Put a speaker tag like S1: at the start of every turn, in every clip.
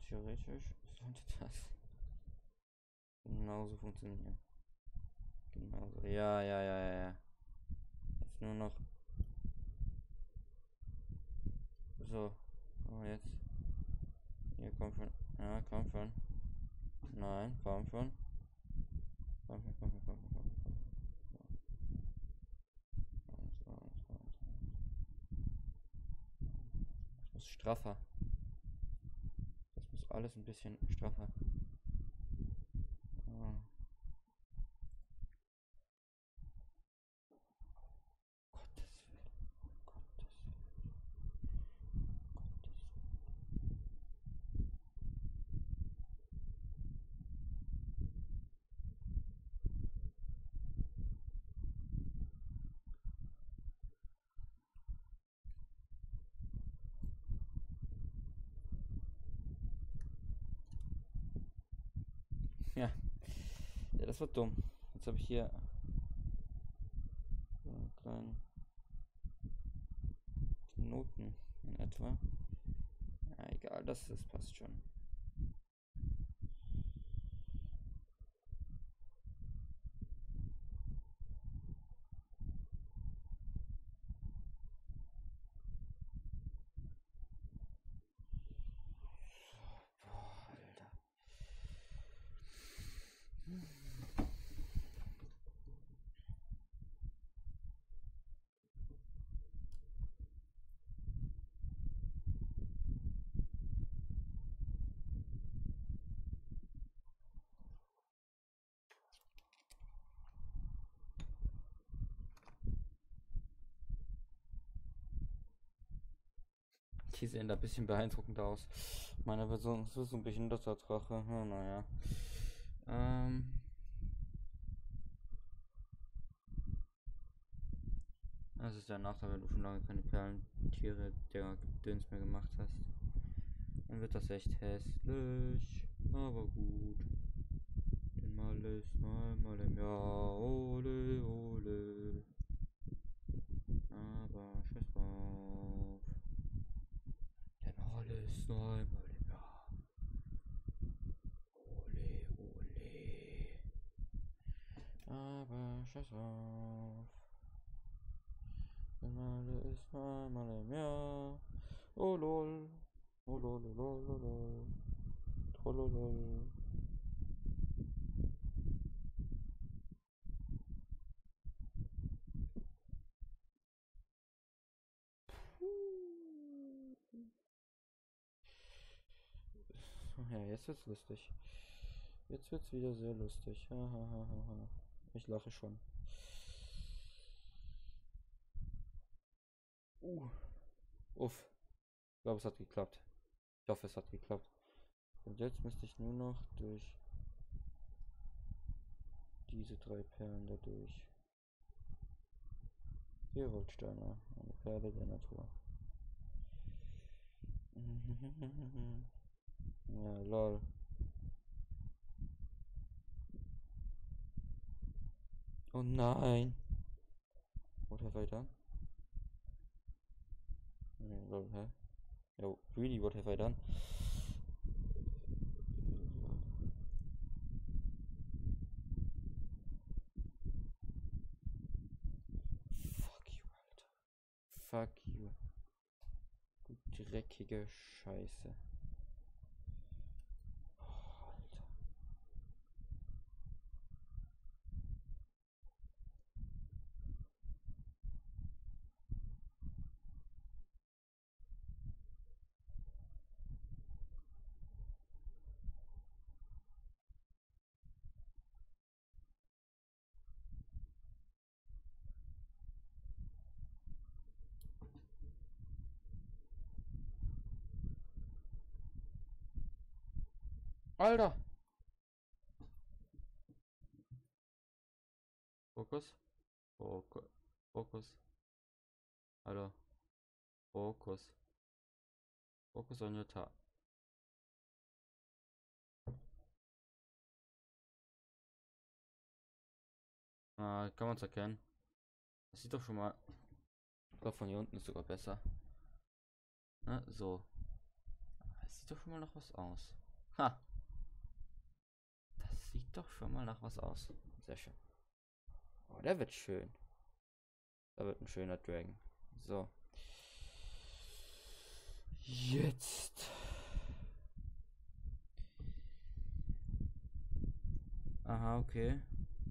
S1: theoretisch sollte das genauso funktionieren. Genauso. Ja, ja, ja, ja, ja. Jetzt nur noch. So. Oh, jetzt. Hier, komm schon. Ja, komm schon. Nein, komm schon. Komm schon, komm schon, komm schon, komm schon. Das muss straffer. Das muss alles ein bisschen straffer. Oh. Gottes Willen. Gottes Willen. Gottes Willen. Ja. Ja, das war dumm. Jetzt habe ich hier so einen kleinen Knoten in etwa. Ja, egal, das passt schon. Boah, Alter. Die sehen da ein bisschen beeindruckend aus. Meine Version ist so ein behinderter Drache. Ja, naja. Das ist der Nachteil, wenn du schon lange keine Perlentiere der Gedöns mehr gemacht hast. Dann wird das echt hässlich. Aber gut. Denn mal ist mal, mal im Jahr. Ole, ole. Aber scheiß drauf. Denn mal ist nur einmal im Jahr. Ole, ole. Aber scheiß drauf. Denn mal ist nur einmal im Jahr. Oh lol. Oh lol, oh lol, oh lol. Trollolol. Ja, jetzt wird's lustig. Jetzt wird's wieder sehr lustig. Ha, ha, ha, ha, ha. Ich lache schon. Uff. Ich glaube, es hat geklappt. Ich hoffe, es hat geklappt. Und jetzt müsste ich nur noch durch diese 3 Perlen da durch. Heroldsteine, eine Perle der Natur. Ja, lol. Oh nein. What have I done? Lol, hä? Yo, really, what have I done? Fuck you, Alter. Fuck you. Du dreckige Scheiße. Oh, Alter. Alter! Fokus. Fokus. Fokus. Alter. Fokus. Focus on your tab. Kann man es erkennen? Das sieht doch schon mal. Ich glaube, von hier unten ist sogar besser. Ne? So. Das sieht doch schon mal nach was aus. Ha! Das sieht doch schon mal nach was aus. Sehr schön. Oh, der wird schön. Da wird ein schöner Dragon. So. Jetzt. Aha, okay.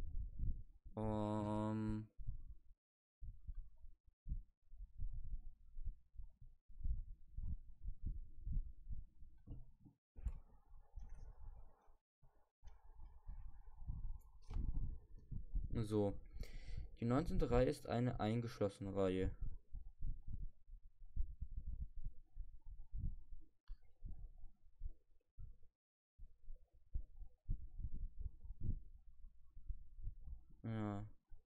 S1: So. Die 19. Reihe ist eine eingeschlossene Reihe. Ja.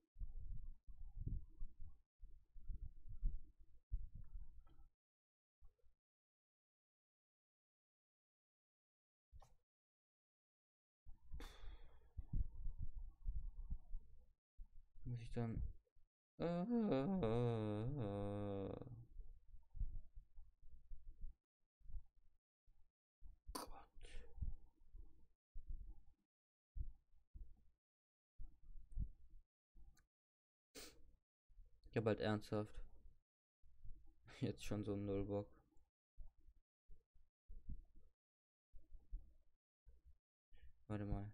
S1: Muss ich dann. Gott. Ich hab halt ernsthaft. Jetzt schon so ein Nullbock. Warte mal.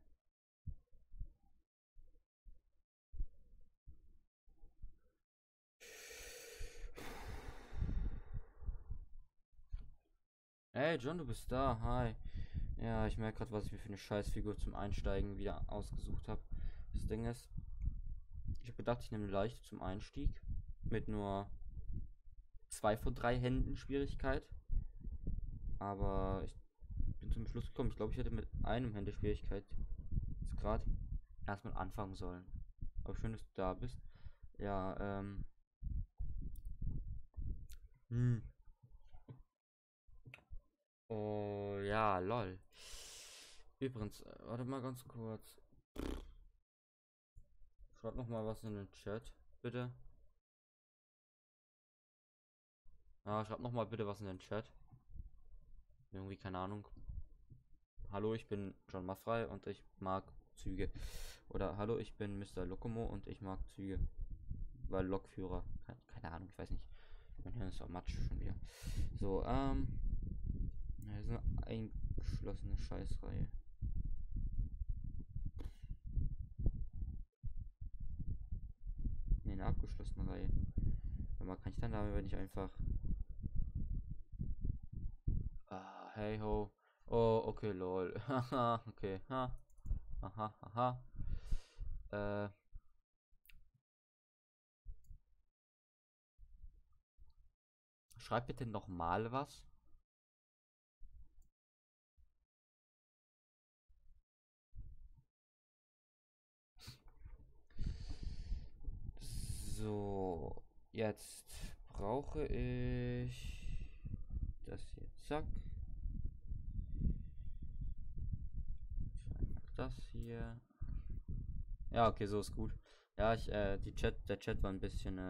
S1: Hey John, du bist da. Hi. Ja, ich merke gerade, was ich mir für eine Scheißfigur zum Einsteigen wieder ausgesucht habe. Das Ding ist, ich habe gedacht, ich nehme eine leichte zum Einstieg. Mit nur 2 von 3 Händen Schwierigkeit. Aber ich bin zum Schluss gekommen. Ich glaube, ich hätte mit einem Hände Schwierigkeit jetzt gerade erstmal anfangen sollen. Aber schön, dass du da bist. Ja, hm. Oh, ja, lol. Übrigens, warte mal ganz kurz. Schreib noch mal was in den Chat, bitte. Ja, schreib noch mal bitte was in den Chat. Irgendwie, keine Ahnung. Hallo, ich bin John Maffrey und ich mag Züge. Oder hallo, ich bin Mr. Lokomo und ich mag Züge. Weil Lokführer. Keine Ahnung, ich weiß nicht. Mein Hirn ist auch Matsch schon wieder. So, ja, das ist eine eingeschlossene Scheißreihe. Ne, eine abgeschlossene Reihe. Aber kann ich dann damit nicht einfach. Ah, hey ho. Oh, okay, lol. Haha, okay. Ha. Aha, aha. Äh. Schreib bitte nochmal was. So, jetzt brauche ich das hier. Zack. Das hier. Ja, okay, so ist gut. Ja, der Chat war ein bisschen,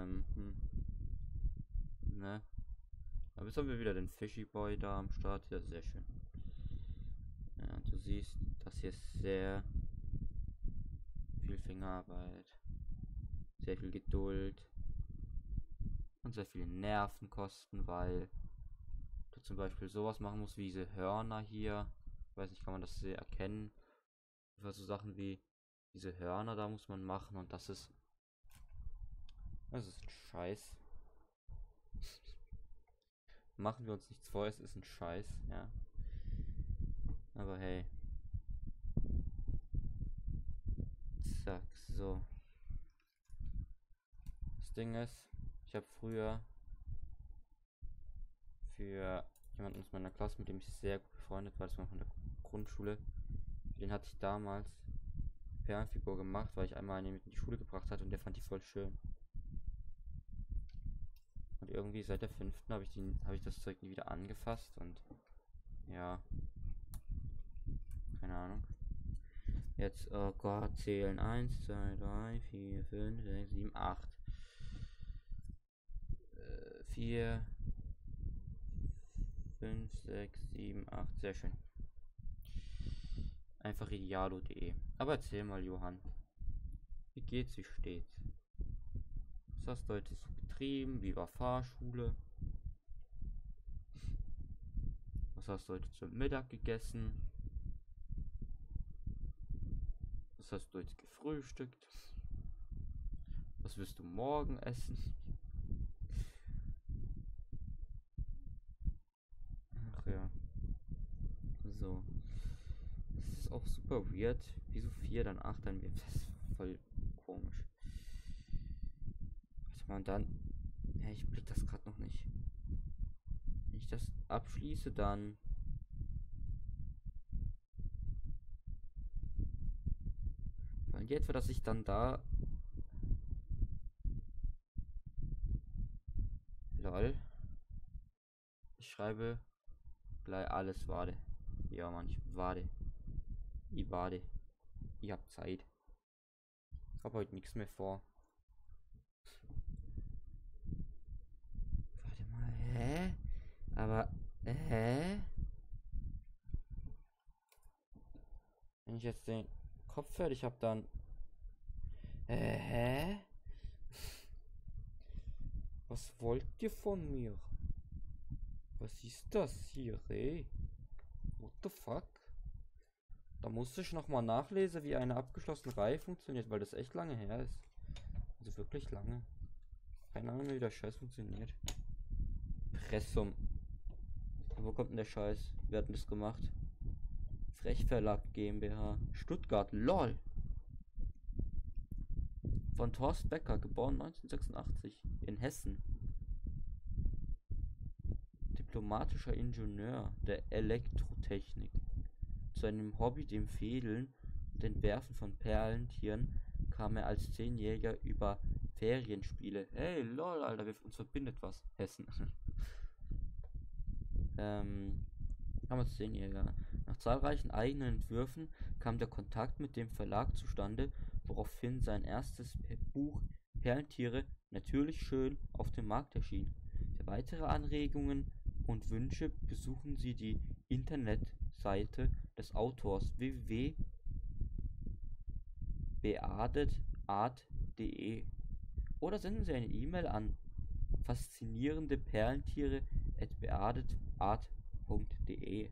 S1: ne? Aber jetzt haben wir wieder den Fishy Boy da am Start. Ja, sehr schön. Ja, du siehst, das hier ist sehr viel Fingerarbeit, sehr viel Geduld und sehr viele Nerven kosten, weil du zum Beispiel sowas machen musst wie diese Hörner hier. Ich weiß nicht, kann man das sehr erkennen? Für so Sachen wie diese Hörner da muss man machen und das ist ein Scheiß. Machen wir uns nichts vor, es ist ein Scheiß, ja. Aber hey. Zack, so. Das Ding ist, ich habe früher für jemanden aus meiner Klasse, mit dem ich sehr gut befreundet war, das war von der Grundschule, den hatte ich damals Perlenfigur gemacht, weil ich einmal eine mit in die Schule gebracht hatte und der fand die voll schön. Und irgendwie seit der 5. habe ich das Zeug nie wieder angefasst und ja, keine Ahnung. Jetzt, oh Gott, zählen 1, 2, 3, 4, 5, 6, 7, 8. 4, 5, 6, 6, 7, 8. Sehr schön. Einfach idealo.de. Aber erzähl mal, Johann. Wie geht's? Wie steht's? Was hast du heute so getrieben? Wie war Fahrschule? Was hast du heute zum Mittag gegessen? Was hast du jetzt gefrühstückt? Was wirst du morgen essen? Ach ja. So. Das ist auch super weird. Wieso 4, dann 8, dann wird das voll komisch. Warte mal, und dann. Ja, ich blick das gerade noch nicht. Wenn ich das abschließe, dann. Weil jetzt, dass ich dann da. Lol. Ich schreibe gleich alles warte. Ja, Mann, ich warte. Ich warte. Ich hab Zeit. Hab heute nichts mehr vor. Warte mal, hä? Aber, hä? Wenn ich jetzt den Kopf fertig hab, dann. Hä? Was wollt ihr von mir? Was ist das hier, ey? What the fuck? Da musste ich nochmal nachlesen, wie eine abgeschlossene Reihe funktioniert, weil das echt lange her ist. Also wirklich lange. Keine Ahnung, wie der Scheiß funktioniert. Pressum. Wo kommt denn der Scheiß? Wir hatten das gemacht. Frechverlag GmbH. Stuttgart. LOL. Von Thorsten Becker, geboren 1986. In Hessen. Diplomatischer Ingenieur der Elektrotechnik. Zu einem Hobby, dem Fädeln und Entwerfen von Perlentieren, kam er als 10-Jähriger über Ferienspiele. Hey, lol, Alter, uns verbindet was. Hessen. Kam als 10-Jähriger. Nach zahlreichen eigenen Entwürfen kam der Kontakt mit dem Verlag zustande, woraufhin sein erstes Buch Perlentiere natürlich schön auf dem Markt erschien. Für weitere Anregungen und Wünsche besuchen Sie die Internetseite des Autors www.beardetart.de oder senden Sie eine E-Mail an faszinierende-perlentiere@beardetart.de.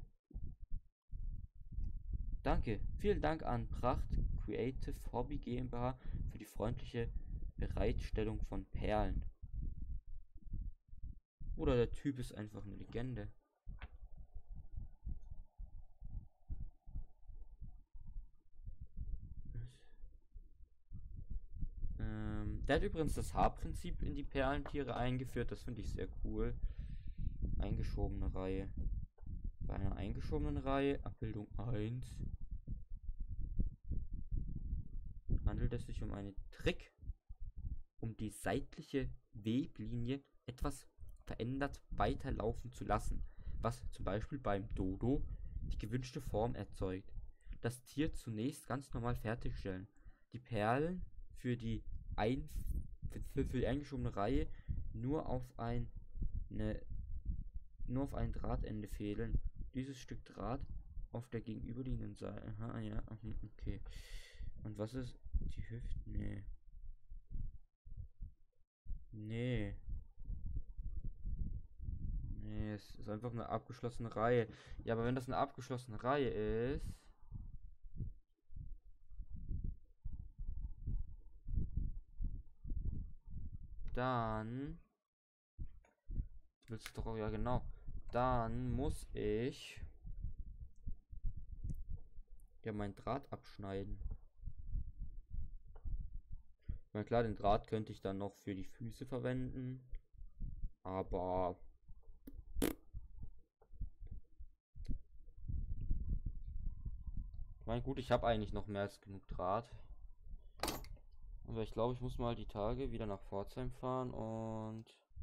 S1: Danke, vielen Dank an Pracht Creative Hobby GmbH für die freundliche Bereitstellung von Perlen. Oder der Typ ist einfach eine Legende. Der hat übrigens das Haarprinzip in die Perlentiere eingeführt. Das finde ich sehr cool. Eingeschobene Reihe. Bei einer eingeschobenen Reihe, Abbildung 1, handelt es sich um einen Trick, um die seitliche Weblinie etwas verändert weiterlaufen zu lassen, was zum Beispiel beim Dodo die gewünschte Form erzeugt. Das Tier zunächst ganz normal fertigstellen. Die Perlen für die eingeschobene Reihe nur auf ein Drahtende fehlen. Dieses Stück Draht auf der gegenüberliegenden Seite. Aha, ja, okay. Und was ist die Hüfte? Nee, es ist einfach eine abgeschlossene Reihe. Ja, aber wenn das eine abgeschlossene Reihe ist, dann willst du doch auch, ja genau. Dann muss ich ja mein Draht abschneiden. Na klar, den Draht könnte ich dann noch für die Füße verwenden. Aber ich meine, gut, ich habe eigentlich noch mehr als genug Draht. Aber ich glaube, ich muss mal die Tage wieder nach Pforzheim fahren und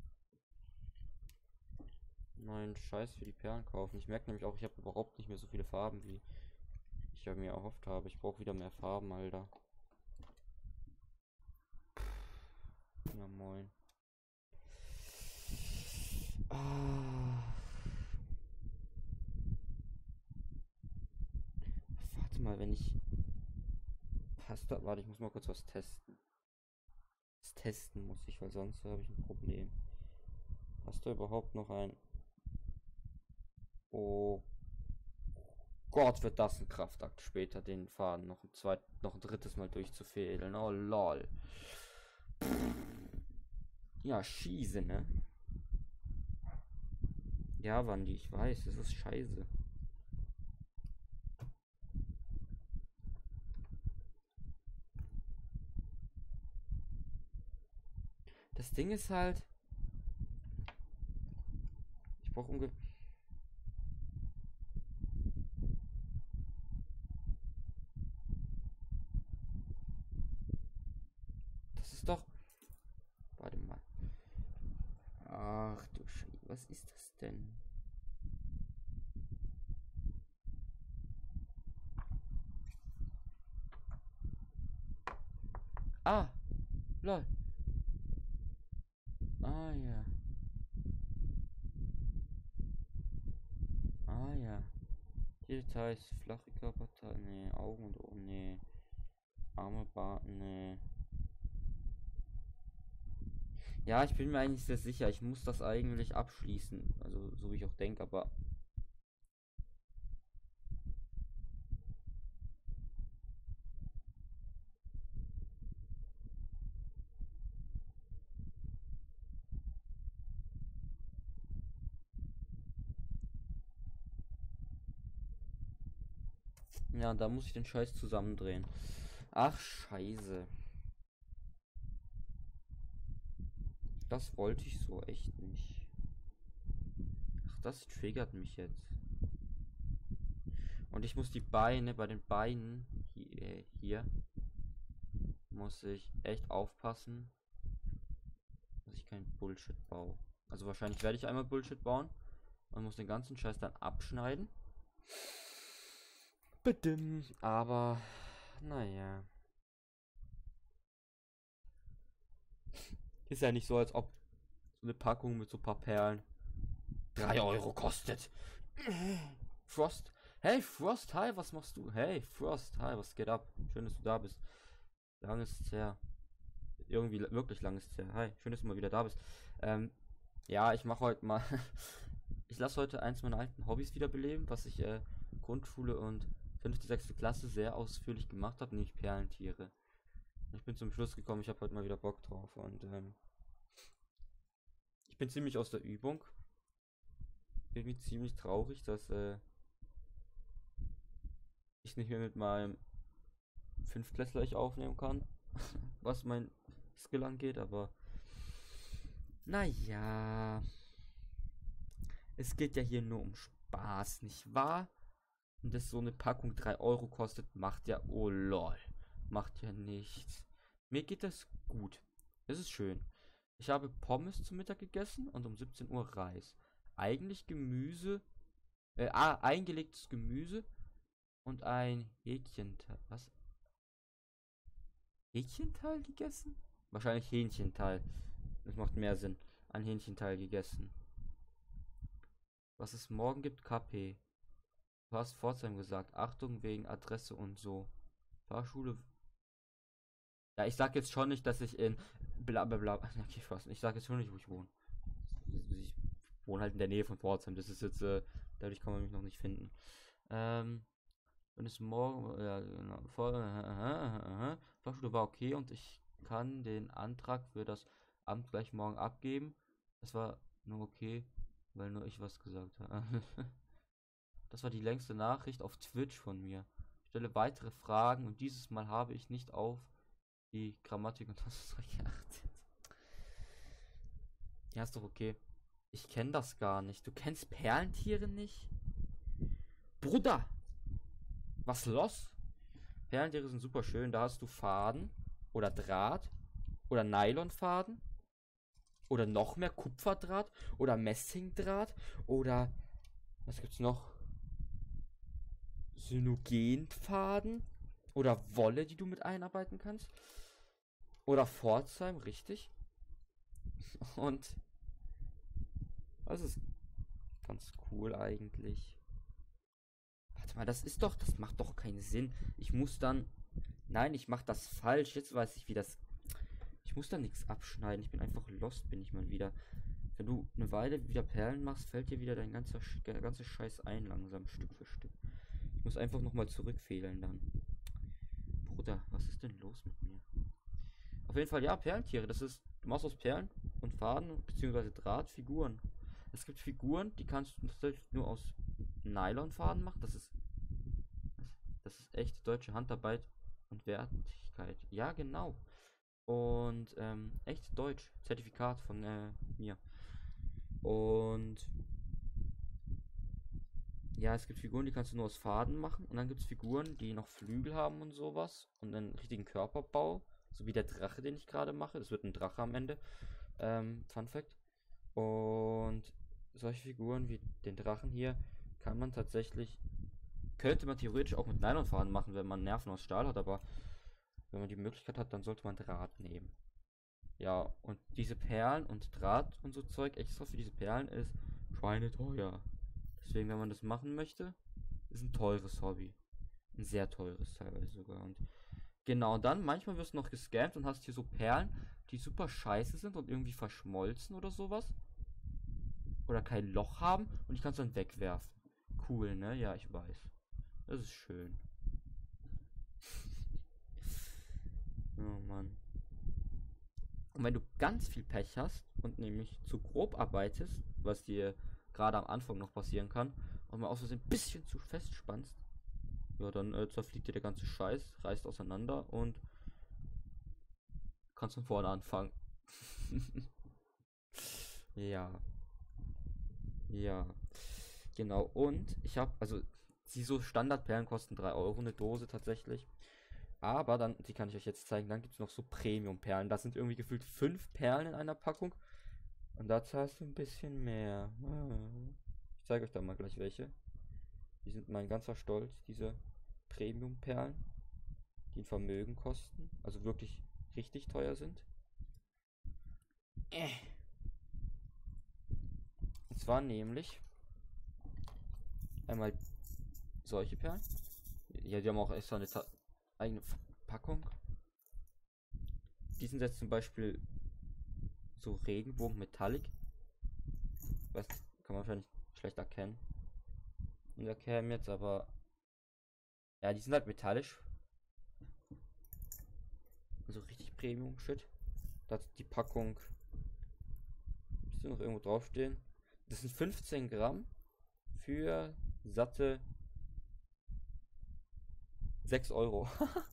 S1: neuen Scheiß für die Perlen kaufen. Ich merke nämlich auch, ich habe überhaupt nicht mehr so viele Farben, wie ich mir erhofft habe. Ich brauche wieder mehr Farben, Alter. Na moin. mal, wenn ich Pasta... Warte, ich muss mal kurz was testen. Das testen muss ich, weil sonst habe ich ein Problem. Hast du überhaupt noch ein... Oh Gott, wird das ein Kraftakt, später den Faden noch ein drittes Mal durchzufädeln. Oh lol. Ja, schieße, ne? Ja, Wandi, ich weiß, das ist scheiße. Das Ding ist halt, ich brauche ungefähr... Das ist doch... Warte mal. Ach du Scheiße, was ist das denn? Ah, lol. Ah ja. Ah ja. Hier Details, flache Körperteile, nee, Augen und Ohren, nee. Arme, Bart, nee. Ja, ich bin mir eigentlich sehr sicher, ich muss das eigentlich abschließen. Also, so wie ich auch denke, aber... Ja, da muss ich den Scheiß zusammendrehen. Ach, scheiße. Das wollte ich so echt nicht. Ach, das triggert mich jetzt. Und ich muss die Beine, bei den Beinen, hier muss ich echt aufpassen, dass ich kein Bullshit baue. Also wahrscheinlich werde ich einmal Bullshit bauen und muss den ganzen Scheiß dann abschneiden. Bedimmt. Aber, naja. Ist ja nicht so, als ob so eine Packung mit so ein paar Perlen 3 Euro kostet. Frost. Hey, Frost, hi, was machst du? Hey, Frost, hi, was geht ab? Schön, dass du da bist. Lang ist es her. Irgendwie wirklich lang ist es her. Hi, schön, dass du mal wieder da bist. Ja, ich mache heute mal... Ich lasse heute eins meiner alten Hobbys wiederbeleben, was ich Grundschule und 5., 6. Klasse sehr ausführlich gemacht habe, nämlich Perlentiere. Ich bin zum Schluss gekommen, ich habe heute mal wieder Bock drauf und ich bin ziemlich aus der Übung. Bin mir ziemlich traurig, dass ich nicht mehr mit meinem Fünftklässler ich aufnehmen kann, was mein Skill angeht, aber naja, es geht ja hier nur um Spaß, nicht wahr? Und dass so eine Packung 3 Euro kostet, macht ja, oh lol, macht ja nichts. Mir geht das gut. Es ist schön. Ich habe Pommes zum Mittag gegessen und um 17 Uhr Reis. Eigentlich Gemüse, eingelegtes Gemüse und ein Hähnchenteil. Was? Hähnchenteil gegessen? Wahrscheinlich Hähnchenteil. Das macht mehr Sinn. Ein Hähnchenteil gegessen. Was es morgen gibt, KP. Du hast Pforzheim gesagt. Achtung wegen Adresse und so. Fahrschule. Ja, ich sag jetzt schon nicht, dass ich in bla bla bla. Okay, fast. Ich sag jetzt schon nicht, wo ich wohne. Ich wohne halt in der Nähe von Pforzheim. Das ist jetzt, dadurch kann man mich noch nicht finden. Wenn es morgen, ja, genau, Fahrschule war okay und ich kann den Antrag für das Amt gleich morgen abgeben. Das war nur okay, weil nur ich was gesagt habe. Das war die längste Nachricht auf Twitch von mir. Ich stelle weitere Fragen und dieses Mal habe ich nicht auf die Grammatik und das geachtet. Ja, ist doch okay. Ich kenne das gar nicht. Du kennst Perlentiere nicht? Bruder! Was los? Perlentiere sind super schön. Da hast du Faden oder Draht oder Nylonfaden oder noch mehr Kupferdraht oder Messingdraht oder was gibt's noch? Synogenfaden oder Wolle, die du mit einarbeiten kannst. Oder Pforzheim, richtig. Und das ist ganz cool eigentlich. Warte Warte mal, das macht doch keinen Sinn. Ich muss dann, nein, ich mache das falsch. Jetzt weiß ich, wie das, ich muss da nichts abschneiden. Ich bin einfach lost, bin ich mal wieder. Wenn du eine Weile wieder Perlen machst, fällt dir wieder dein ganzer Scheiß ein, langsam, Stück für Stück. Ich muss einfach nochmal zurückfehlen dann. Bruder, was ist denn los mit mir? Auf jeden Fall, ja, Perlentiere. Das ist, du machst aus Perlen und Faden bzw. Draht Figuren. Es gibt Figuren, die kannst du tatsächlich nur aus Nylonfaden machen. Das ist echt deutsche Handarbeit und Wertigkeit. Ja, genau. Und echt deutsch. Zertifikat von mir. Und ja, es gibt Figuren, die kannst du nur aus Faden machen. Und dann gibt es Figuren, die noch Flügel haben und sowas. Und einen richtigen Körperbau. So wie der Drache, den ich gerade mache. Das wird ein Drache am Ende. Fun Fact. Und solche Figuren wie den Drachen hier kann man tatsächlich, könnte man theoretisch auch mit Nylonfaden machen, wenn man Nerven aus Stahl hat. Aber wenn man die Möglichkeit hat, dann sollte man Draht nehmen. Ja, und diese Perlen und Draht und so Zeug extra für diese Perlen ist schweineteuer. Deswegen, wenn man das machen möchte, ist ein teures Hobby. Ein sehr teures teilweise sogar. Und genau, dann manchmal wirst du noch gescammt und hast hier so Perlen, die super scheiße sind und irgendwie verschmolzen oder sowas. Oder kein Loch haben und die kannst du dann wegwerfen. Cool, ne? Ja, ich weiß. Das ist schön. Oh Mann. Und wenn du ganz viel Pech hast und nämlich zu grob arbeitest, was dir gerade am Anfang noch passieren kann, und mal aus Versehen ein bisschen zu fest spannst, ja, dann zerfliegt dir der ganze Scheiß, reißt auseinander und kannst von vorne anfangen. Ja, ja, genau. Und ich habe, also, die so Standardperlen kosten 3 Euro eine Dose tatsächlich. Aber dann, die kann ich euch jetzt zeigen, dann gibt es noch so Premium-Perlen. Das sind irgendwie gefühlt 5 Perlen in einer Packung. Und da zahlst du ein bisschen mehr. Ich zeige euch da mal gleich welche. Die sind mein ganzer Stolz, diese Premium-Perlen, die ein Vermögen kosten. Also wirklich richtig teuer sind. Und zwar nämlich einmal solche Perlen. Ja, die haben auch extra eine eigene Verpackung. Die sind jetzt zum Beispiel so Regenbogen Metallic. Was kann man wahrscheinlich schlecht erkennen. In der Cam jetzt, aber ja, die sind halt metallisch. Also richtig Premium Shit. Da hat die Packung, müsste noch irgendwo draufstehen. Das sind 15 Gramm für satte 6 Euro.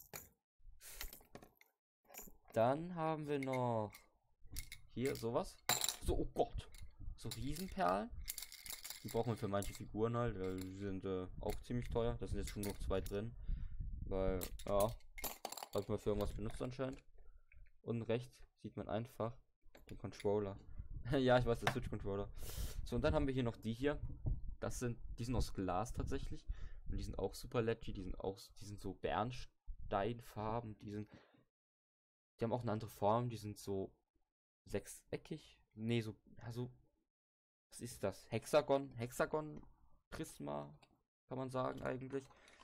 S1: Dann haben wir noch hier sowas. So, oh Gott. So Riesenperlen. Die brauchen wir für manche Figuren halt. Die sind auch ziemlich teuer. Da sind jetzt schon noch 2 drin. Weil, ja, habe ich mal für irgendwas benutzt anscheinend. Und rechts sieht man einfach den Controller. Ja, ich weiß, der Switch-Controller. So, und dann haben wir hier noch die hier. Die sind aus Glas tatsächlich. Und die sind auch super leggy. Die sind so Bernsteinfarben. Die haben auch eine andere Form. Die sind so sechseckig. Nee, so, also, was ist das? Hexagon Prisma, kann man sagen eigentlich.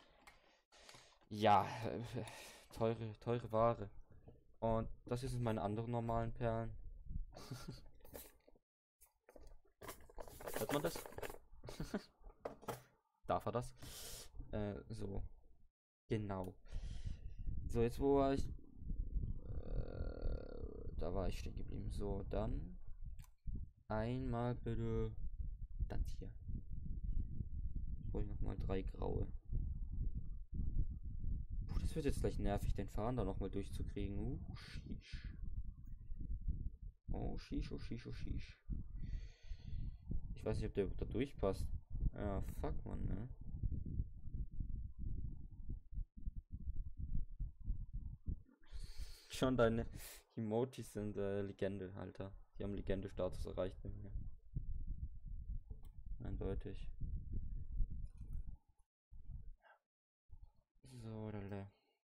S1: Ja, teure Ware. Und das hier sind meine anderen normalen Perlen. Hört man das? Darf er das? So. Genau. So, jetzt wo war ich? Da war ich stehen geblieben. So, dann einmal bitte das hier. Jetzt brauche ich nochmal 3 graue. Puh, das wird jetzt gleich nervig, den Faden da nochmal durchzukriegen. Sheesh. Oh, sheesh, oh, sheesh, oh, sheesh. Ich weiß nicht, ob der da durchpasst. Ja, fuck, man, ne? Schon deine Emojis sind Legende, Alter. Die haben Legende-Status erreicht bei mir. Eindeutig. So, lala.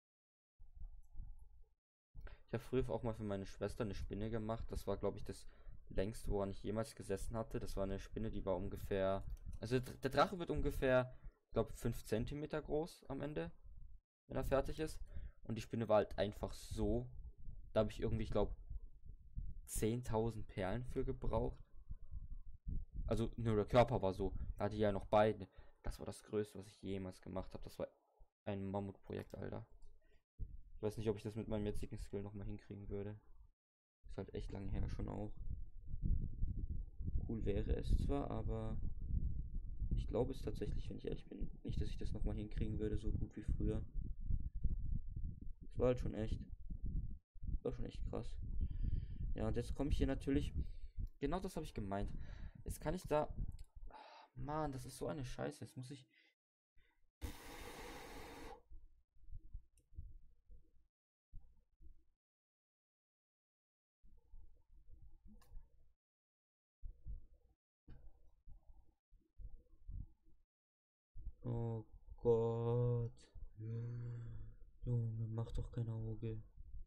S1: Ich habe früher auch mal für meine Schwester eine Spinne gemacht. Das war, glaube ich, das längste, woran ich jemals gesessen hatte. Das war eine Spinne, die war ungefähr. Also der Drache wird ungefähr glaube 5 Zentimeter groß am Ende, wenn er fertig ist. Und die Spinne war halt einfach so. Da habe ich irgendwie, ich glaube, 10.000 Perlen für gebraucht. Also nur der Körper war so. Da hatte ich ja noch beide. Das war das Größte, was ich jemals gemacht habe. Das war ein Mammutprojekt, Alter. Ich weiß nicht, ob ich das mit meinem jetzigen Skill nochmal hinkriegen würde. Ist halt echt lange her schon auch. Cool wäre es zwar, aber ich glaube es tatsächlich, wenn ich ehrlich bin, nicht, dass ich das nochmal hinkriegen würde, so gut wie früher. Das war halt schon echt. War schon echt krass. Ja, und jetzt komme ich hier natürlich. Genau das habe ich gemeint. Jetzt kann ich da. Mann, das ist so eine Scheiße. Jetzt muss ich. Oh Gott. Junge, mach doch kein Auge.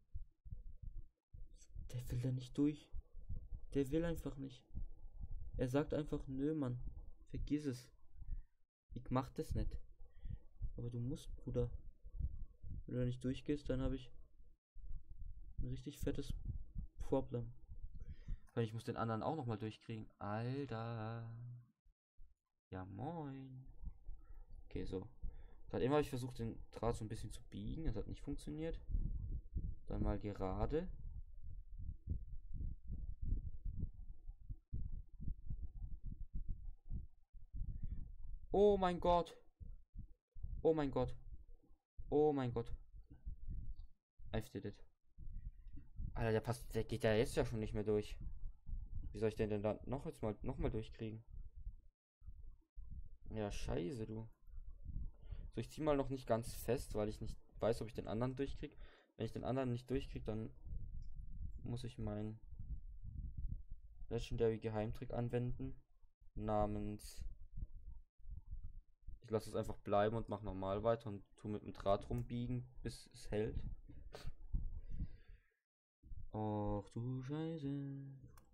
S1: Der will da nicht durch. Der will einfach nicht. Er sagt einfach, nö, Mann. Vergiss es. Ich mach das nicht. Aber du musst, Bruder. Wenn du da nicht durchgehst, dann habe ich ein richtig fettes Problem. Weil ich muss den anderen auch nochmal durchkriegen. Alter. Ja, moin. Okay, so. Gerade eben habe ich versucht, den Draht so ein bisschen zu biegen. Das hat nicht funktioniert. Dann mal gerade. Oh mein Gott. Oh mein Gott. Oh mein Gott. I did it. Alter, der geht ja jetzt ja schon nicht mehr durch. Wie soll ich den denn dann noch mal durchkriegen? Ja, scheiße, du. So, ich zieh mal noch nicht ganz fest, weil ich nicht weiß, ob ich den anderen durchkriege. Wenn ich den anderen nicht durchkriege, dann muss ich meinen Legendary Geheimtrick anwenden. Namens. Ich lasse es einfach bleiben und mache normal weiter und tu mit dem Draht rumbiegen, bis es hält. Och du Scheiße.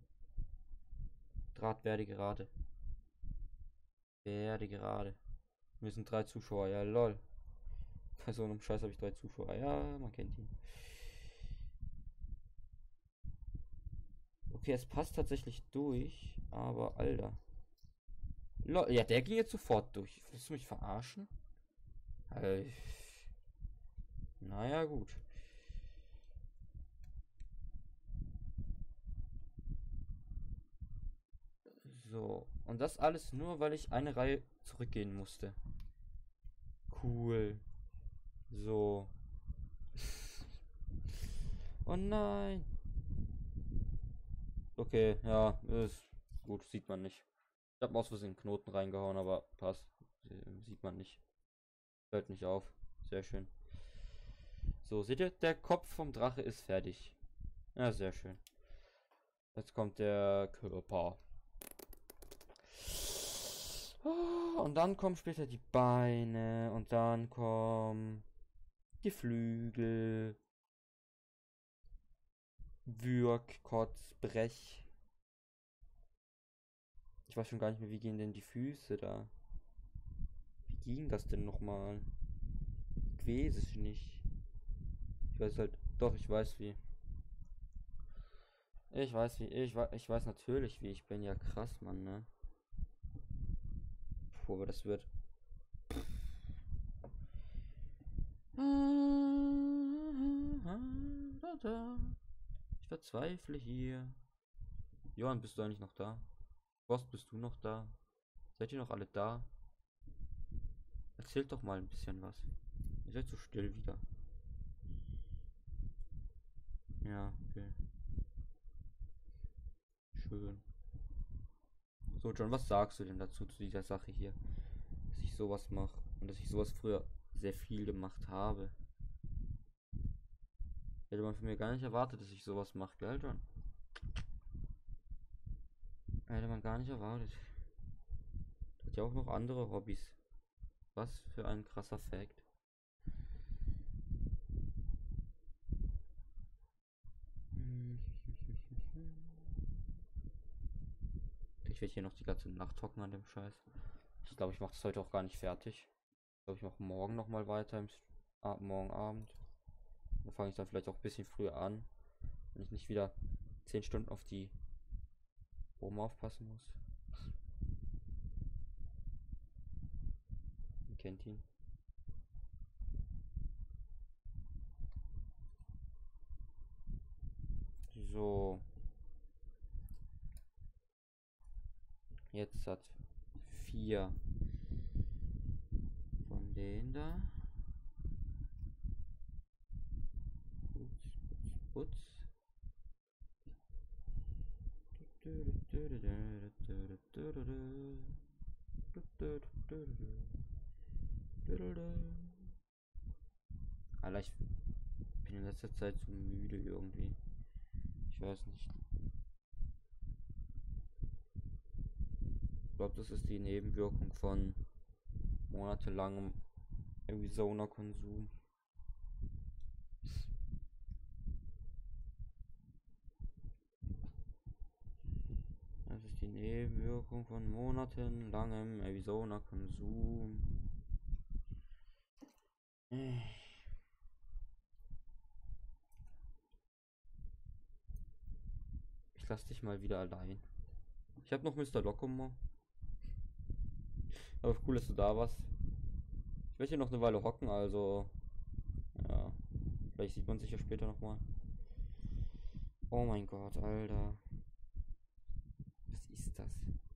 S1: Draht werde gerade. Werde gerade. Wir sind 3 Zuschauer, ja lol. Bei so einem Scheiß habe ich 3 Zuschauer. Ja, man kennt ihn. Okay, es passt tatsächlich durch, aber Alter. Lol, ja, der ging jetzt sofort durch. Willst du mich verarschen? Naja, gut. So, und das alles nur, weil ich eine Reihe zurückgehen musste. Cool. So. Oh nein. Okay, ja, ist gut, sieht man nicht. Ich habe aus Versehen einen Knoten reingehauen, aber passt. Sieht man nicht. Hört nicht auf. Sehr schön. So, seht ihr, der Kopf vom Drache ist fertig. Ja, sehr schön. Jetzt kommt der Körper. Und dann kommen später die Beine und dann kommen die Flügel. Würg, Kotz, Brech. Ich weiß schon gar nicht mehr, wie gehen denn die Füße da? Wie ging das denn nochmal? Ich weiß es nicht. Ich weiß halt, doch, ich weiß wie. Ich weiß wie, ich weiß natürlich wie. Ich bin ja krass, Mann, ne? Puh, aber das wird. Ich verzweifle hier. Johann, bist du eigentlich noch da? Boss, bist du noch da? Seid ihr noch alle da? Erzählt doch mal ein bisschen was. Ihr seid so still wieder. Ja, okay. Schön. So, John, was sagst du denn dazu, zu dieser Sache hier? Dass ich sowas mache und dass ich sowas früher sehr viel gemacht habe. Hätte man von mir gar nicht erwartet, dass ich sowas mache, gell, John? Hätte man gar nicht erwartet. Hat ja auch noch andere Hobbys. Was für ein krasser Fact. Ich werde hier noch die ganze Nacht hocken an dem Scheiß. Ich glaube, ich mache das heute auch gar nicht fertig. Ich glaube, ich mache morgen noch mal weiter morgen Abend. Da fange ich dann vielleicht auch ein bisschen früher an, wenn ich nicht wieder 10 Stunden auf die Oma aufpassen muss. Ihr kennt ihn. So. Jetzt hat 4 von denen da. Putz. Alter, ich bin in letzter Zeit so müde irgendwie. Ich weiß nicht. Ich glaube, das ist die Nebenwirkung von monatelangem Arizona-Konsum. Das ist die Nebenwirkung von monatelangem Arizona-Konsum. Ich lass dich mal wieder allein. Ich habe noch Mr. Lockumer. Aber cool, dass du da warst. Ich werde hier noch eine Weile hocken, also ja, vielleicht sieht man sich ja später nochmal. Oh mein Gott, Alter. Was ist das?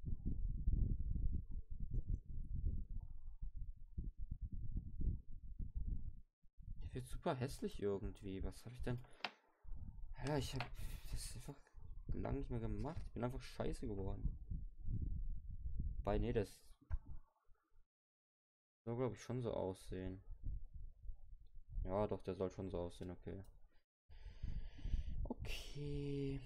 S1: Der wird super hässlich irgendwie. Was habe ich denn? Ja, ich habe das einfach lange nicht mehr gemacht. Ich bin einfach scheiße geworden. Weil, nee, das soll, glaube ich, schon so aussehen. Ja, doch, der soll schon so aussehen, okay. Okay.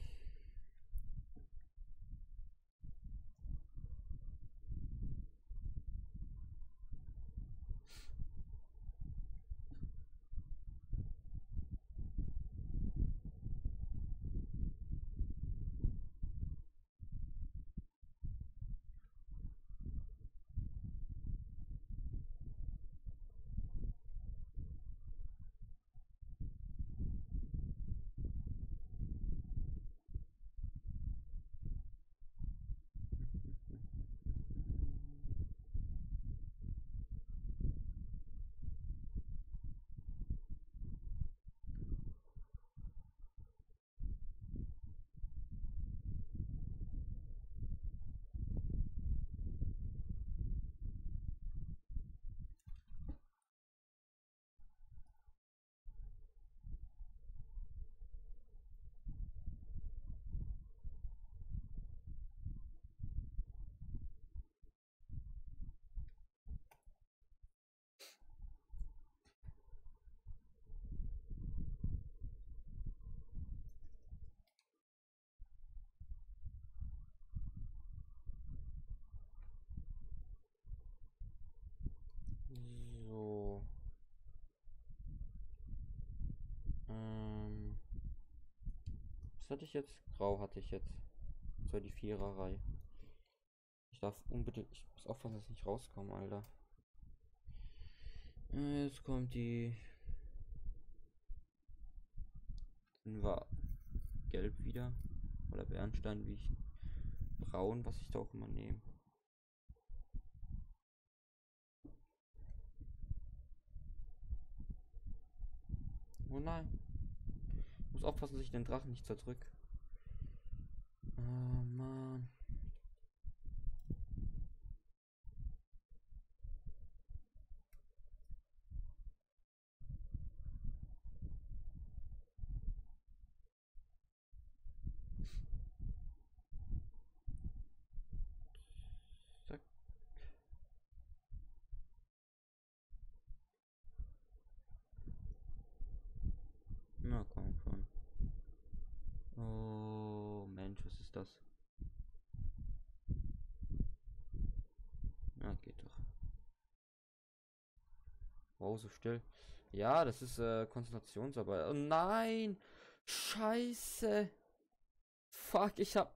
S1: So. Ähm, Was hatte ich jetzt? Grau hatte ich jetzt. Das war die Viererreihe. Ich darf unbedingt. Ich muss aufpassen, dass ich nicht rauskomme, Alter. Jetzt kommt die. Dann war gelb wieder. Oder Bernstein, wie ich. Braun, was ich da auch immer nehme. Oh nein. Ich muss aufpassen, dass ich den Drachen nicht zerdrück. Oh Mann. Zack. Na komm schon. Oh Mensch, was ist das? Ja, geht doch. Wow, so still. Ja, das ist Konzentrationsarbeit. Oh nein! Scheiße! Fuck, ich hab.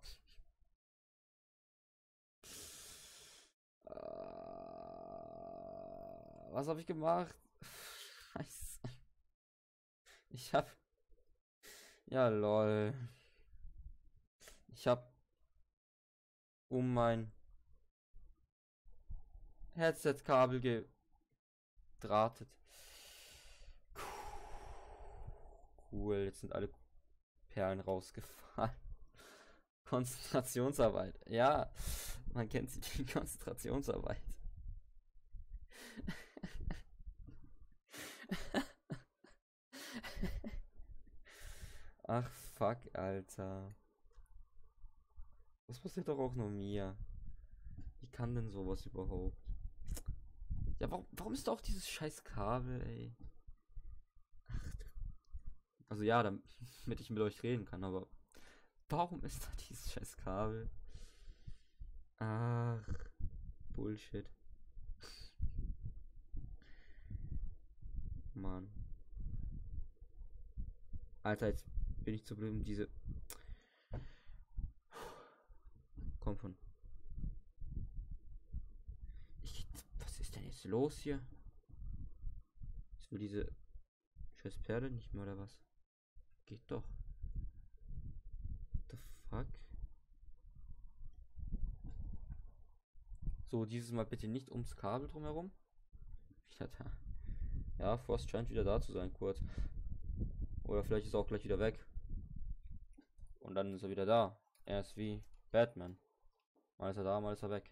S1: Was habe ich gemacht? Scheiße. Ich hab. Ja, lol. Ich hab um mein Headset-Kabel gedrahtet. Cool, jetzt sind alle Perlen rausgefallen. Konzentrationsarbeit. Ja, man kennt sie, die Konzentrationsarbeit. Ach, fuck, Alter. Das passiert doch auch nur mir. Wie kann denn sowas überhaupt? Ja, warum ist da auch dieses scheiß Kabel, ey? Ach, also ja, damit ich mit euch reden kann, aber warum ist da dieses scheiß Kabel? Ach, Bullshit. Mann. Alter, jetzt bin ich zu blöd, um diese... Komm von... Was ist denn jetzt los hier? Ich will diese scheiß Perle nicht mehr, oder was? Geht doch. What the fuck? So, dieses Mal bitte nicht ums Kabel drumherum. Ja, Frost scheint wieder da zu sein, kurz. Oder vielleicht ist er auch gleich wieder weg. Und dann ist er wieder da. Er ist wie Batman. Mal ist er da, mal ist er weg.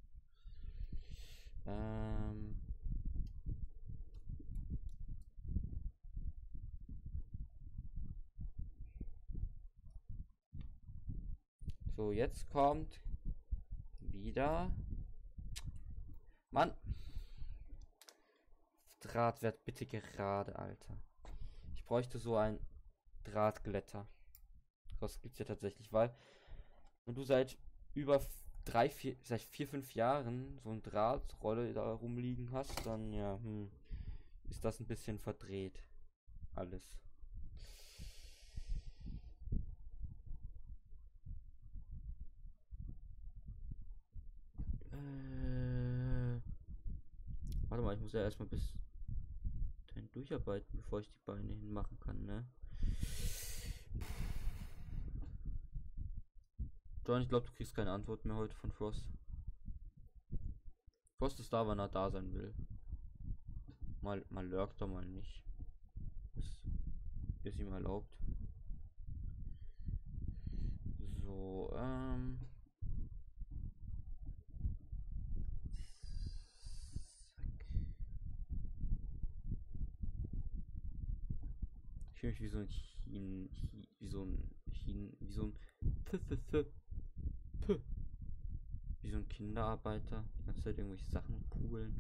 S1: So, jetzt kommt wieder. Mann. Draht wird bitte gerade, Alter. Ich bräuchte so ein Drahtglätter. Das gibt's ja tatsächlich, weil wenn du seit über seit 4-5 Jahren so ein Drahtrolle da rumliegen hast, dann ja, ist das ein bisschen verdreht. Alles. Warte mal, ich muss ja erstmal bis dahin durcharbeiten, bevor ich die Beine hinmachen kann, ne? John, ich glaube, du kriegst keine Antwort mehr heute von Frost. Frost ist da, wann er da sein will. Mal lurkt er, mal nicht. Das ist ihm erlaubt. So, Ich fühle mich wie so ein wie so ein wie so ein wie so ein Kinderarbeiter. Die ganze Zeit irgendwelche Sachen poolen.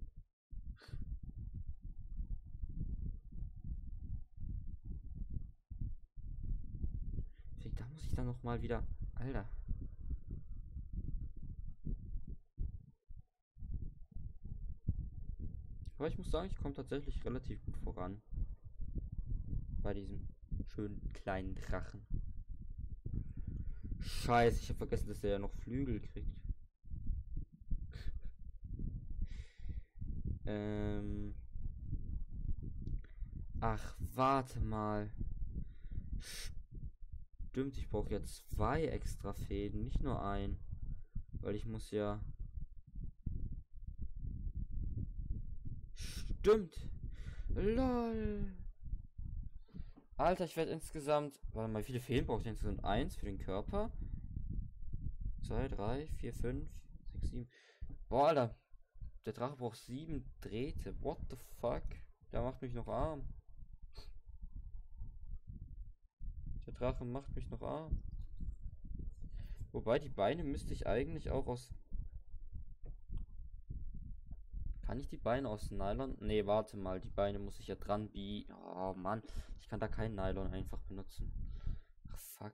S1: Da muss ich dann noch mal wieder. Alter. Aber ich muss sagen, ich komme tatsächlich relativ gut voran. Bei diesem schönen kleinen Drachen. Scheiße, ich habe vergessen, dass der ja noch Flügel kriegt. Ach, warte mal. Stimmt, ich brauche ja 2 extra Fäden, nicht nur ein. Weil ich muss ja... Stimmt. LOL. Alter, ich werde insgesamt... Warte mal, wie viele Fäden brauche ich insgesamt? 1 für den Körper. 2, 3, 4, 5, 6, 7. Boah, Alter. Der Drache braucht 7 Drähte. What the fuck? Der macht mich noch arm. Der Drache macht mich noch arm. Wobei, die Beine müsste ich eigentlich auch aus... Kann ich die Beine aus Nylon? Ne, warte mal. Die Beine muss ich ja dran biegen. Oh, Mann. Ich kann da kein Nylon einfach benutzen. Ach, fuck.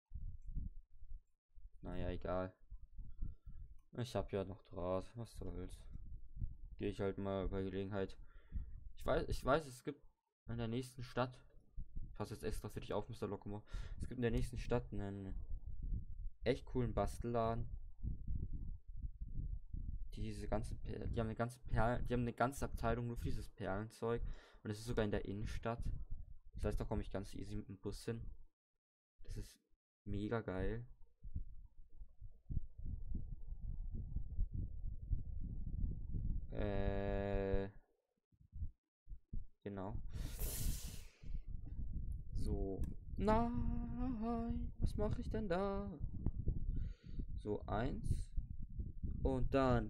S1: Naja, egal. Ich habe ja noch Draht. Was soll's. Gehe ich halt mal bei Gelegenheit. Ich weiß, es gibt in der nächsten Stadt. Ich passe jetzt extra für dich auf, Mr. Lokomo. Es gibt in der nächsten Stadt einen echt coolen Bastelladen. diese ganzen die haben eine ganze die haben eine ganze Abteilung nur für dieses Perlenzeug und es ist sogar in der Innenstadt. Das heißt, da komme ich ganz easy mit dem Bus hin. Das ist mega geil. Genau. So. Nein, was mache ich denn da? So, 1. Und dann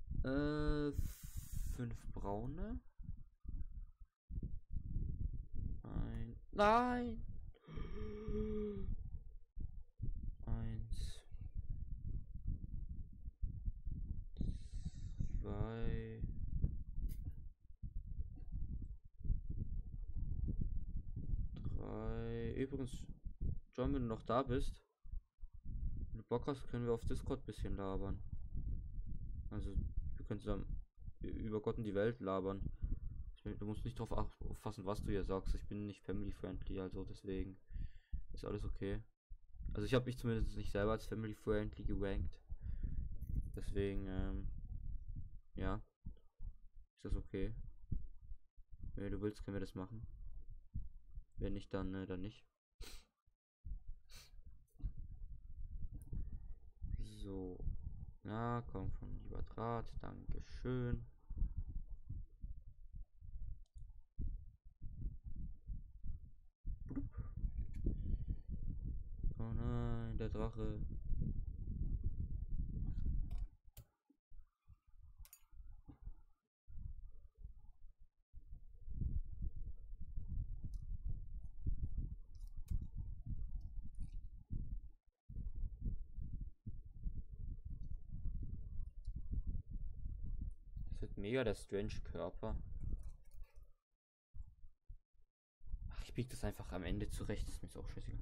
S1: 5 braune. Nein! 1, 2, 3. Übrigens, John, wenn du noch da bist, wenn du Bock hast, können wir auf Discord ein bisschen labern. Also, wir können zusammen über Gott und die Welt labern. Du musst nicht drauf aufpassen, was du hier sagst. Ich bin nicht family-friendly, also deswegen ist alles okay. Also ich habe mich zumindest nicht selber als family-friendly gerankt. Deswegen, ja, ist das okay. Wenn du willst, können wir das machen. Wenn nicht, dann nicht. So. Ja, komm schon, lieber Draht. Dankeschön. Blub. Oh nein, der Drache. Das wird mega der strange Körper. Ach, ich biege das einfach am Ende zurecht. Ist mir jetzt auch scheißegal.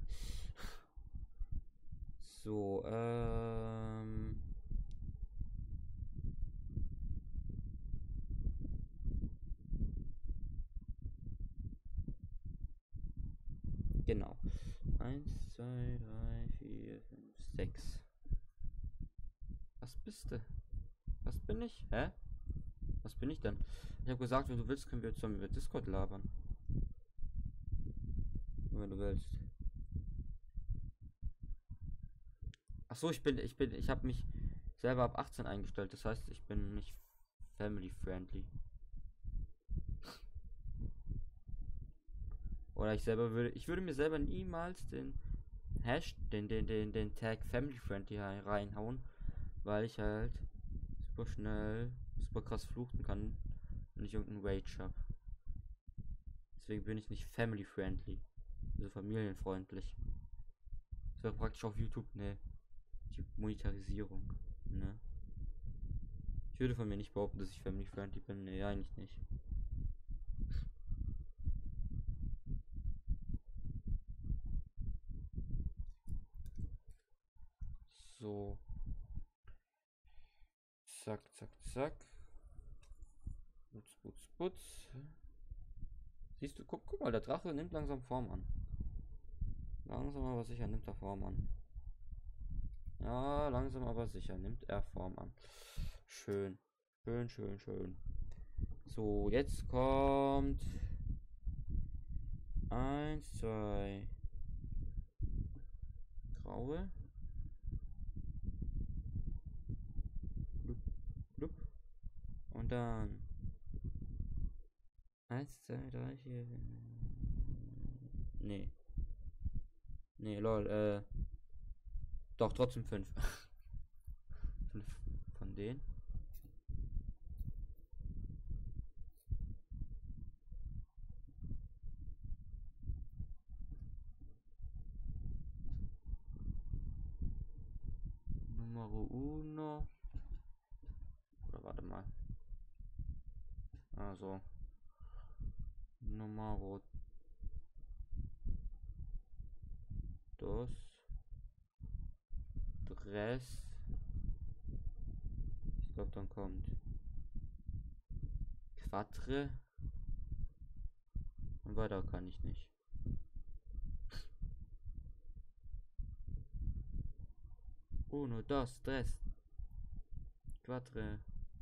S1: So, genau. 1, 2, 3, 4, 5, 6. Was bist du? Was bin ich? Hä? Was bin ich denn? Ich habe gesagt, wenn du willst, können wir zusammen über Discord labern. Nur wenn du willst. Ach so, ich habe mich selber ab 18 eingestellt. Das heißt, ich bin nicht family friendly. Oder ich würde mir selber niemals den den Tag family friendly reinhauen, weil ich halt super schnell, super krass fluchen kann, wenn ich irgendeinen Rage habe. Deswegen bin ich nicht family friendly, also familienfreundlich. Das wäre praktisch auf YouTube, ne, die Monetarisierung, ne. Ich würde von mir nicht behaupten, dass ich family friendly bin, ne, eigentlich nicht. So. Zack, zack, zack. Putz, putz, putz. Siehst du, guck mal, der Drache nimmt langsam Form an. Langsam aber sicher nimmt er Form an. Ja, langsam aber sicher nimmt er Form an. Schön. Schön, schön, schön. So, jetzt kommt 1, 2 graue. Blub, blub. Und dann 1, 2, 3, 4. Nee. Nee, lol, doch, trotzdem 5. 5 von denen. Numero uno. Oder warte mal. Also. Numero dos. Tres. Ich glaube, dann kommt Quatre. Und weiter kann ich nicht. Uno, dos, tres. Quatre.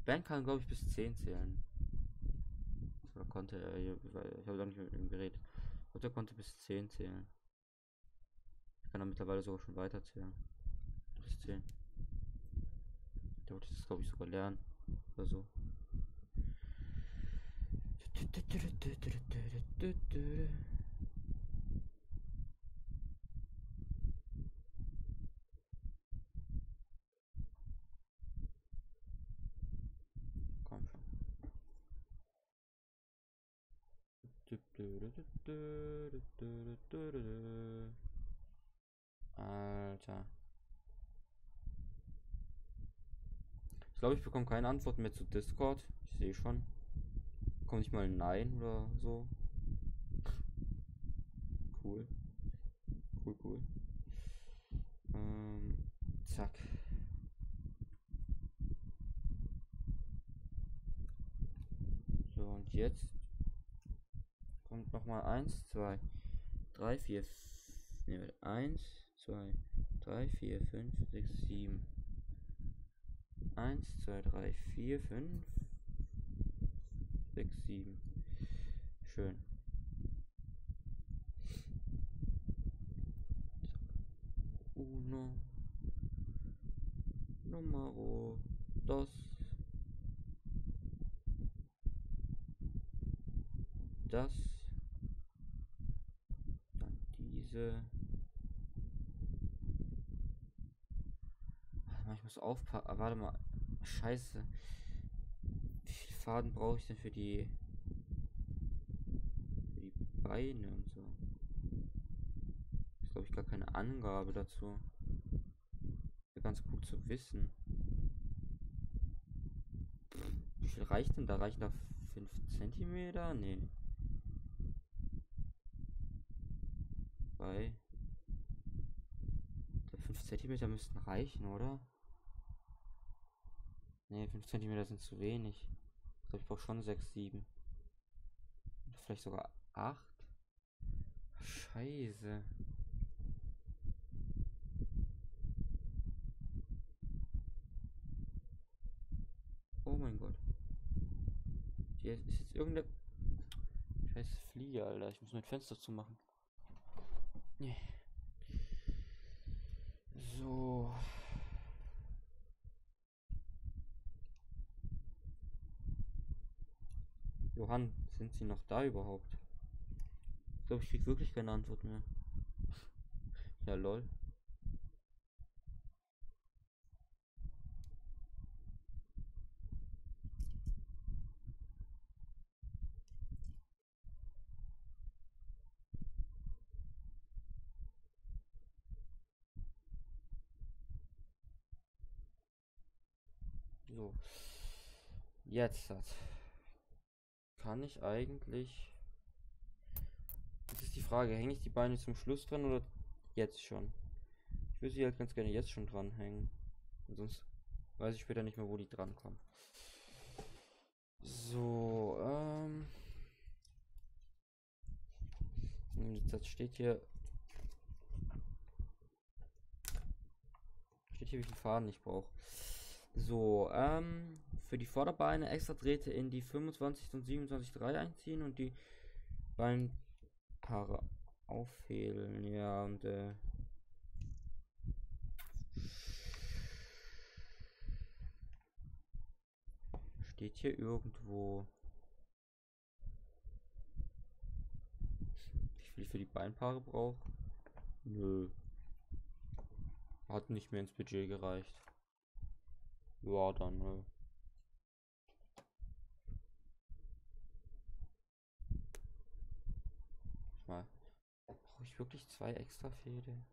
S1: Ben kann, glaube ich, bis 10 zählen. Oder konnte er, ich habe da nicht mit ihm geredet. Ich glaube, der konnte bis 10 zählen. Ich kann er mittlerweile sogar schon weiter zählen. Bis 10. Der wollte das, glaube ich, sogar lernen. Oder so. Komm schon. Alter. Ich glaube, ich bekomme keine Antwort mehr zu Discord. Ich sehe schon. Kommt nicht mal ein Nein oder so. Cool. Cool, cool. Zack. So, und jetzt kommt nochmal 1, 2, 3, 4, 1, 2, 3, 4, 5, 6, 7. 1, 2, 3, 4, 5, 6, 7. Schön. Uno. Numero dos. Das. Dann diese. Ich muss aufpassen. Warte mal. Scheiße. Wie viel Faden brauche ich denn für die Beine und so? Ist, glaube ich, gar keine Angabe dazu. Wäre ganz gut zu wissen. Wie viel reicht denn da? Reichen da 5 Zentimeter? Nee. 3. 5 Zentimeter müssten reichen, oder? Ne, 5 Zentimeter sind zu wenig. Ich glaube, ich brauche schon 6, 7. Oder vielleicht sogar 8. Scheiße. Oh mein Gott. Hier ist jetzt irgendeine scheiß Fliege, Alter. Ich muss mein Fenster zumachen. Nee. So. Johann, sind Sie noch da überhaupt? Ich glaube, ich krieg wirklich keine Antwort mehr. Ja, lol. So. Jetzt kann ich eigentlich. Jetzt ist die Frage, hänge ich die Beine zum Schluss dran oder jetzt schon? Ich würde sie halt ganz gerne jetzt schon dranhängen. Sonst weiß ich später nicht mehr, wo die drankommen. So, das steht hier. Steht hier, wie viel Faden ich brauche. So, für die Vorderbeine extra Drähte in die 25 und 27,3 einziehen und die Beinpaare aufhebeln. Ja, und steht hier irgendwo, wie viel ich für die Beinpaare brauche? Nö. Hat nicht mehr ins Budget gereicht. Ja, dann, nö. Mal. Brauche ich wirklich 2 extra Fäden?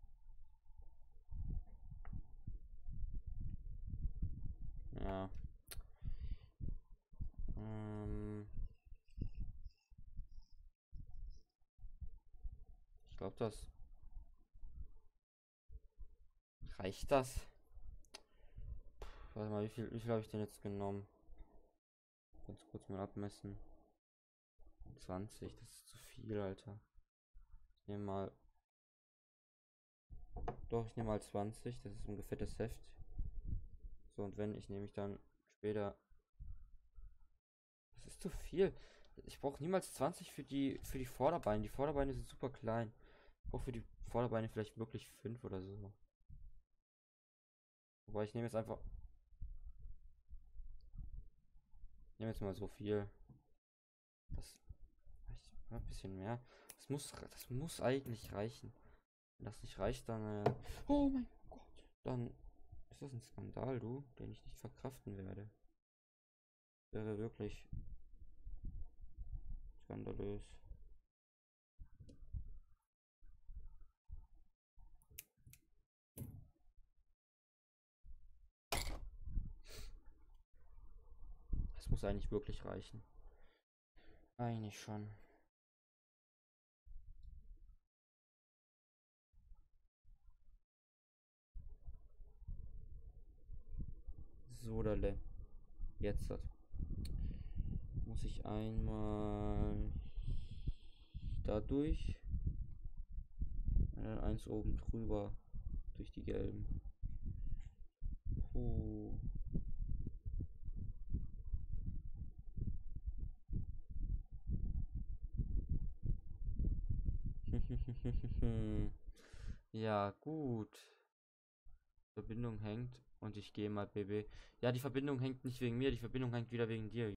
S1: Ja. Ich glaube, das reicht das. Warte mal, wie viel habe ich denn jetzt genommen? Ganz kurz mal abmessen. 20, das ist zu viel, Alter. Ich nehme mal. Doch, ich nehme mal 20, das ist ungefähr das Heft. So, und wenn, ich nehme ich dann Später. Das ist zu viel. Ich brauche niemals 20 für die Vorderbeine. Die Vorderbeine sind super klein. Ich brauche für die Vorderbeine vielleicht wirklich 5 oder so. Wobei ich nehme jetzt einfach. Ich nehme jetzt mal so viel. Das reicht ein bisschen mehr. Das muss eigentlich reichen. Wenn das nicht reicht, dann. Oh mein Gott. Dann ist das ein Skandal, du, den ich nicht verkraften werde. Wäre wirklich skandalös. Das muss eigentlich wirklich reichen. Eigentlich schon. So, Dalle. Jetzt muss ich einmal dadurch. Und dann eins oben drüber. Durch die gelben. Puh. Ja, gut. Verbindung hängt und ich gehe mal, Baby. Ja, die Verbindung hängt nicht wegen mir, die Verbindung hängt wieder wegen dir.